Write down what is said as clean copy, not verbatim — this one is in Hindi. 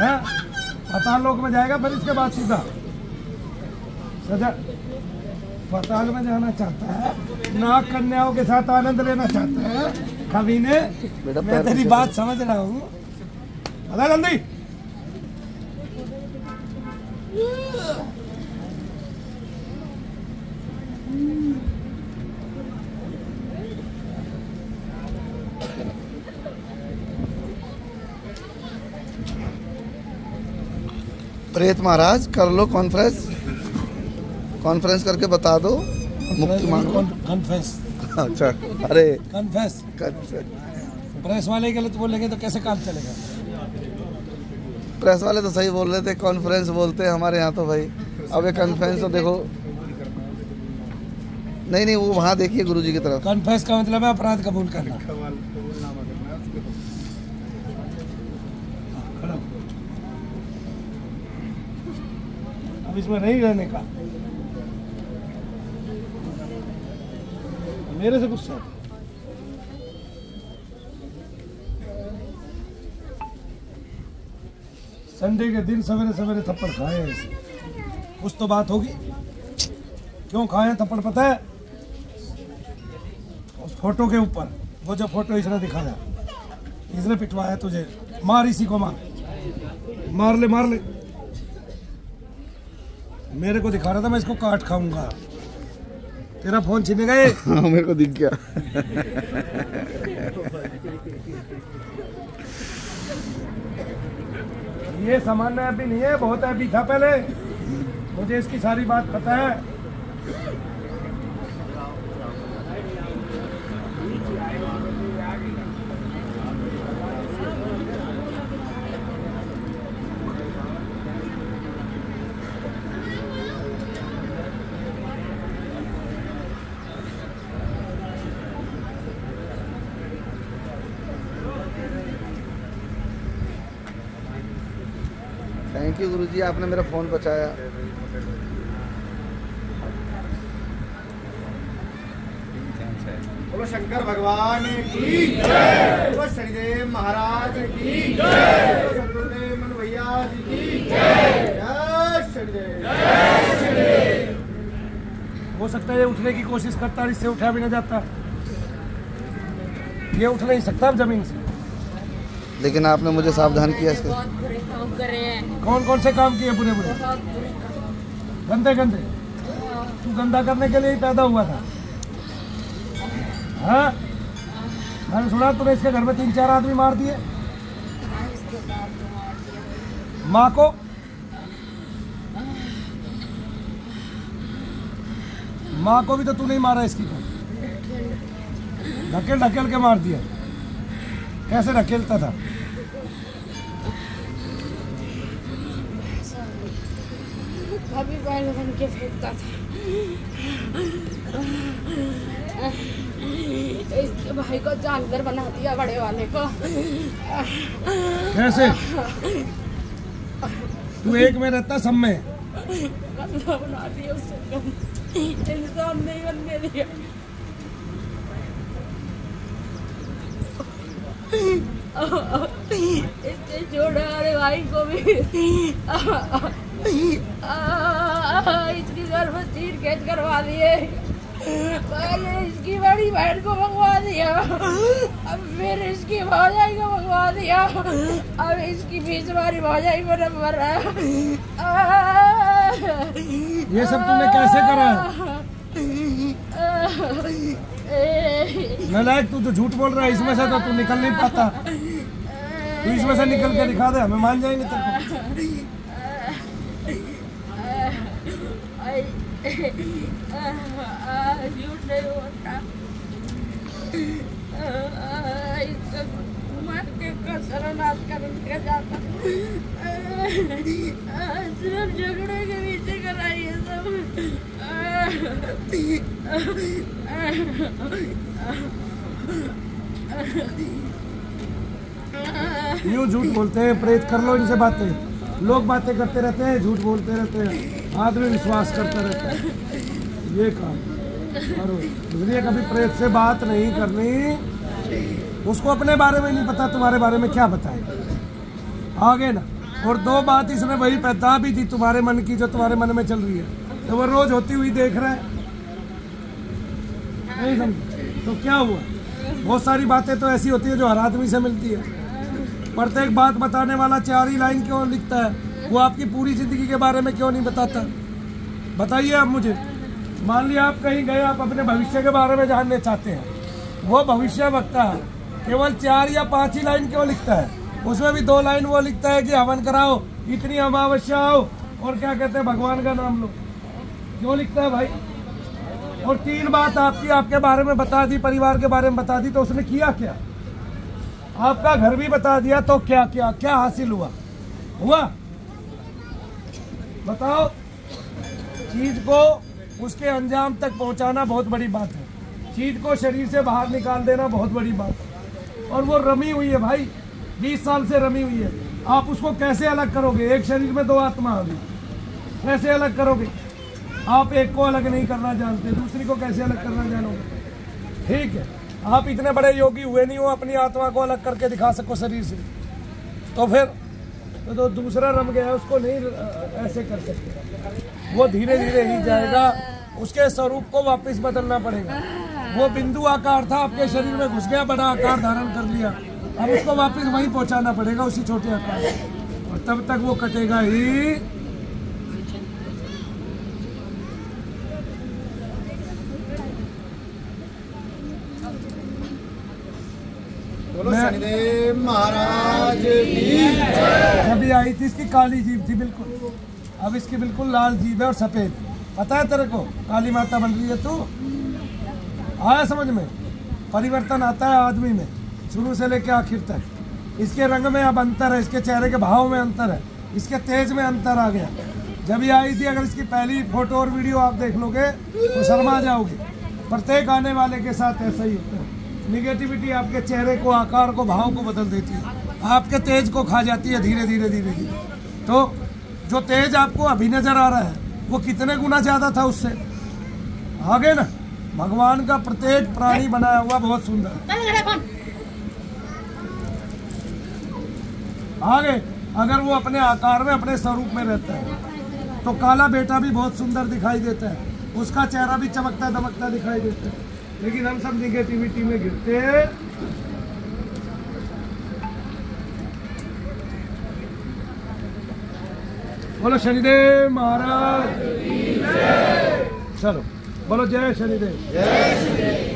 है, पाताल लोक में जाएगा, फिर इसके बाद सीधा सजा पाताल में जाना चाहता है, नाग कन्याओं के साथ आनंद लेना चाहता है। कभी ने मैं तेरी बात समझ रहा हूँ, बता जल्दी। प्रेत महाराज कर लो कॉन्फ्रेंस कॉन्फ्रेंस करके बता दो, मुक्ति मांगो। कन्फेस। अच्छा, अरे कन्फेस। प्रेस वाले गलत बोलेंगे तो कैसे काम चलेगा? प्रेस वाले तो सही बोल रहे थे, कॉन्फ्रेंस बोलते हैं हमारे यहाँ तो भाई। अब ये कॉन्फ्रेंस तो देखो, नहीं वो वहाँ देखिए गुरुजी की तरफ। कन्फेस का मतलब है अपराध कबूल करना। अब इसमें नहीं रहने का, मेरे से गुस्सा। संडे के दिन सवेरे सवेरे थप्पड़ खाए, कुछ तो बात होगी। क्यों खाए थप्पड़ पता है? उस फोटो के ऊपर, वो जो फोटो इसने दिखाया, इसने पिटवाया तुझे, मार इसी को, मार ले मार ले। मेरे को दिखा रहा था मैं इसको काट खाऊंगा। तेरा फोन छीने गए। हाँ, मेरे को दिख गया। ये सामान्य ऐप भी नहीं है, बहुत ऐप भी था पहले, मुझे इसकी सारी बात पता है। थैंक यू गुरुजी, आपने मेरा फोन बचाया। बोलो शंकर भगवान की जय, बोलो शनिदेव महाराज की जय, बोलो सदगुरुदेव मन भैया जी की जय, जय शनिदेव, जय शनिदेव। हो सकता है ये उठने की कोशिश करता, इससे उठा भी नहीं जाता। ये उठ नहीं सकता अब जमीन से। लेकिन आपने मुझे सावधान किया इसके। बहुत बुरे काम कर रहे हैं। कौन कौन से काम किए बुरे बुरे? बहुत बुरे गंदे गंदे। तू गंदा करने के लिए ही पैदा हुआ था। हाँ, मैंने सुना तूने इसके घर में 3-4 आदमी मार दिए। माँ को भी तो तू नहीं मारा इसकी को, ढकेल ढकेल के मार दिया। कैसे ढकेलता था? अभी बैल बन के फेंकता था। इसके भाई को जानवर बना दिया, बड़े वाले को। कैसे? तू एक में रहता, सब में गंदा बना दिया उसको, इंसान नहीं बनने दिया। इससे छोड़ा अरे भाई को भी इसकी घर में तीर कैद करवा दिए। पहले इसकी बड़ी बहन को मंगवा दिया, अब फिर इसकी भौजाई को मंगवा दिया, अब इसकी बीच वाली भौजाई को नंबर है। ये सब तूने कैसे करा? नालायक, तू तो झूठ बोल रहा है। इसमें से तो तू निकल नहीं पाता। तू इसमें से निकल के दिखा दे, हमें मान जाएंगे तेरे को। झूठ नहीं होता, मार के सर्वनाश कर जाता। सिर्फ झगड़े के पीछे कराई है सब। यूँ झूठ बोलते हैं। प्रेत कर लो इनसे बातें। लोग बातें करते रहते हैं, झूठ बोलते रहते हैं, आदमी विश्वास करता रहता है। ये काम करो, इसलिए कभी प्रेत से बात नहीं करनी। उसको अपने बारे में नहीं पता, तुम्हारे बारे में क्या बताए। आगे ना और 2 बात इसने वही बता भी थी तुम्हारे मन की, जो तुम्हारे मन में चल रही है, तो वो रोज होती हुई देख रहा है, नहीं समझे? तो क्या हुआ? बहुत सारी बातें तो ऐसी होती है जो हर आदमी से मिलती है। प्रत्येक बात बताने वाला 4 ही लाइन क्यों लिखता है? वो आपकी पूरी जिंदगी के बारे में क्यों नहीं बताता? बताइए आप मुझे। मान लिया आप कहीं गए, आप अपने भविष्य के बारे में जानने चाहते हैं, वो भविष्य वक्ता केवल 4 या 5 ही लाइन क्यों लिखता है? उसमें भी 2 लाइन वो लिखता है कि हवन कराओ, इतनी अमावस्या आओ, और क्या कहते हैं, भगवान का नाम लो। क्यों लिखता है भाई? और 3 बात आपके बारे में बता दी, परिवार के बारे में बता दी, तो उसने किया क्या? आपका घर भी बता दिया, तो क्या क्या क्या हासिल हुआ? बताओ। चीज को उसके अंजाम तक पहुंचाना बहुत बड़ी बात है, चीज को शरीर से बाहर निकाल देना बहुत बड़ी बात है। और वो रमी हुई है भाई, 20 साल से रमी हुई है। आप उसको कैसे अलग करोगे? एक शरीर में 2 आत्मा आ गई, कैसे अलग करोगे? आप एक को अलग नहीं करना जानते, दूसरी को कैसे अलग करना जानोगे? ठीक है, आप इतने बड़े योगी हुए नहीं हो अपनी आत्मा को अलग करके दिखा सको शरीर से, तो फिर तो दूसरा रम गया, उसको नहीं ऐसे कर सकते। वो धीरे धीरे ही जाएगा, उसके स्वरूप को वापस बदलना पड़ेगा। वो बिंदु आकार था, आपके शरीर में घुस गया, बड़ा आकार धारण कर लिया, अब उसको वापस वहीं पहुंचाना पड़ेगा, उसी छोटे आकार, और तब तक वो कटेगा ही। बोलो शनिदेव महाराज की जय। अभी आई थी इसकी काली जीभ थी बिल्कुल, अब इसकी बिल्कुल लाल जीभ है और सफेद। पता है तेरे को काली माता बन रही है तू? आया समझ में? परिवर्तन आता है आदमी में शुरू से लेकर आखिर तक। इसके रंग में अब अंतर है, इसके चेहरे के भाव में अंतर है, इसके तेज में अंतर आ गया। जब ये आई थी, अगर इसकी पहली फोटो और वीडियो आप देख लोगे तो शर्मा जाओगे। प्रत्येक आने वाले के साथ ऐसा ही होता है। निगेटिविटी आपके चेहरे को, आकार को, भाव को बदल देती है, आपके तेज को खा जाती है धीरे धीरे धीरे धीरे। तो जो तेज आपको अभी नजर आ रहा है वो कितने गुना ज्यादा था उससे। आगे ना, भगवान का प्रत्येक प्राणी बनाया हुआ बहुत सुंदर। आगे अगर वो अपने आकार में, अपने स्वरूप में रहता है तो काला बेटा भी बहुत सुंदर दिखाई देता है, उसका चेहरा भी चमकता दमकता दिखाई देता है। लेकिन हम सब निगेटिविटी में गिरते हैं। बोलो शनिदेव महाराज। चलो बोलो जय शनिदेव।